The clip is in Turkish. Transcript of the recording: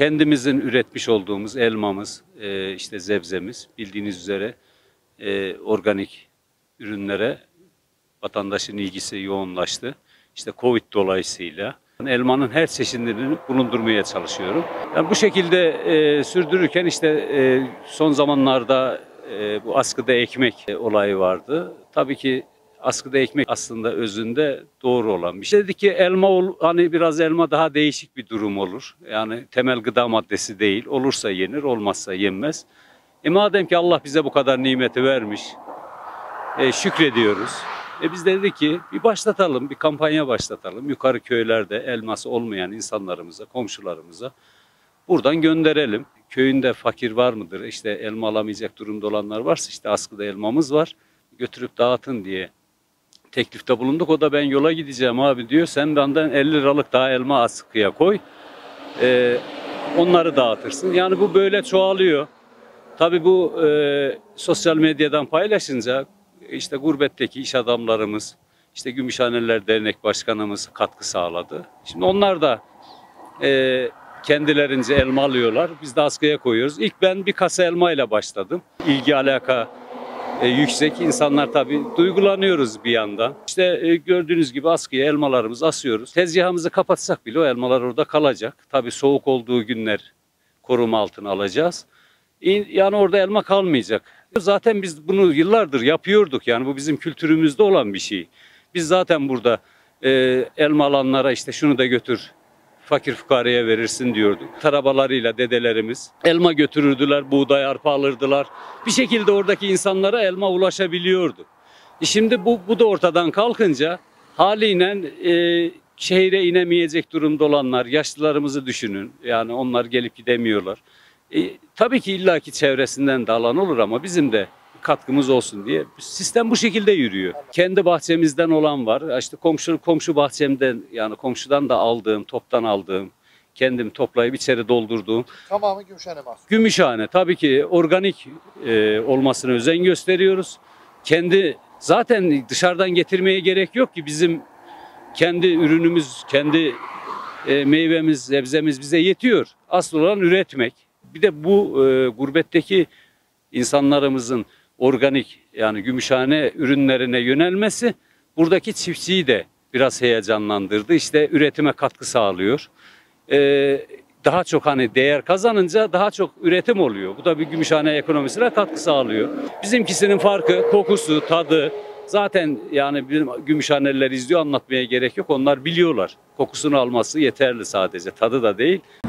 kendimizin üretmiş olduğumuz elmamız, işte zebzemiz bildiğiniz üzere organik ürünlere vatandaşın ilgisi yoğunlaştı. İşte Covid dolayısıyla elmanın her çeşidini bulundurmaya çalışıyorum. Yani bu şekilde sürdürürken işte son zamanlarda bu askıda ekmek olayı vardı. Tabii ki askıda ekmek aslında özünde doğru olan bir şey. Dedik ki hani biraz elma daha değişik bir durum olur. Yani temel gıda maddesi değil. Olursa yenir, olmazsa yenmez. Madem ki Allah bize bu kadar nimeti vermiş, şükrediyoruz. Biz de dedik ki bir başlatalım, bir kampanya başlatalım. Yukarı köylerde elması olmayan insanlarımıza, komşularımıza buradan gönderelim. Köyünde fakir var mıdır? İşte elma alamayacak durumda olanlar varsa işte askıda elmamız var. Götürüp dağıtın diye teklifte bulunduk. O da ben yola gideceğim abi diyor. Sen benden 50 liralık daha elma askıya koy. Onları dağıtırsın. Yani bu böyle çoğalıyor. Tabii bu sosyal medyadan paylaşınca işte gurbetteki iş adamlarımız, işte Gümüşhaneler Dernek Başkanımız katkı sağladı. Şimdi onlar da kendilerince elma alıyorlar. Biz de askıya koyuyoruz. İlk ben bir kasa elma ile başladım. İlgi alaka yüksek. İnsanlar tabii duygulanıyoruz bir yandan. İşte gördüğünüz gibi askıya elmalarımızı asıyoruz. Tezgahımızı kapatsak bile o elmalar orada kalacak. Tabii soğuk olduğu günler koruma altına alacağız. Yani orada elma kalmayacak. Zaten biz bunu yıllardır yapıyorduk. Yani bu bizim kültürümüzde olan bir şey. Biz zaten burada elma alanlara işte şunu da götür, fakir fukaraya verirsin diyorduk. Arabalarıyla dedelerimiz elma götürürdüler, buğday, arpa alırdılar. Bir şekilde oradaki insanlara elma ulaşabiliyordu. Şimdi bu da ortadan kalkınca haliyle şehire inemeyecek durumda olanlar, yaşlılarımızı düşünün. Yani onlar gelip gidemiyorlar. Tabii ki illaki çevresinden de alan olur ama bizim de katkımız olsun diye sistem bu şekilde yürüyor. Kendi bahçemizden olan var. İşte komşu bahçemden, yani komşudan da aldığım, toptan aldığım, kendim toplayıp içeri doldurduğum. Tamamı Gümüşhane mi aslında? Gümüşhane. Tabii ki organik olmasına özen gösteriyoruz. Zaten dışarıdan getirmeye gerek yok ki, bizim kendi ürünümüz, kendi meyvemiz, sebzemiz bize yetiyor. Asıl olan üretmek. Bir de bu gurbetteki insanlarımızın organik, yani Gümüşhane ürünlerine yönelmesi buradaki çiftçiyi de biraz heyecanlandırdı. İşte üretime katkı sağlıyor. Daha çok hani değer kazanınca daha çok üretim oluyor. Bu da bir Gümüşhane ekonomisine katkı sağlıyor. Bizimkisinin farkı, kokusu, tadı. Zaten yani Gümüşhaneliler izliyor, anlatmaya gerek yok. Onlar biliyorlar. Kokusunu alması yeterli sadece. Tadı da değil.